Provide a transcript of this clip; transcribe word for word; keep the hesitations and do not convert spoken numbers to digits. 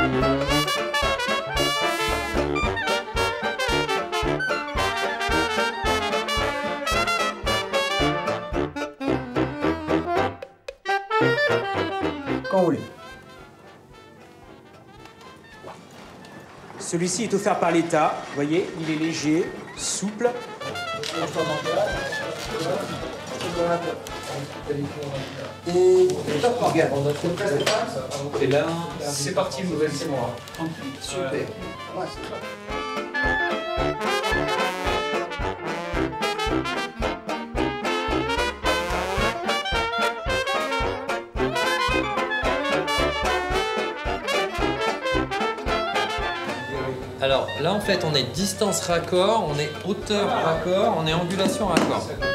Quand vous voulez. Celui-ci est offert par l'État. Vous voyez, il est léger, souple. Et là, c'est parti, une nouvelle saison. Super. Ouais, Alors là en fait on est distance raccord, on est hauteur raccord, on est angulation raccord.